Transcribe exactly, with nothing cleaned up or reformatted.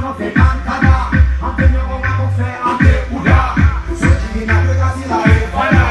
no te cantará, ante mi abogado se ante una, soy china, que casi la he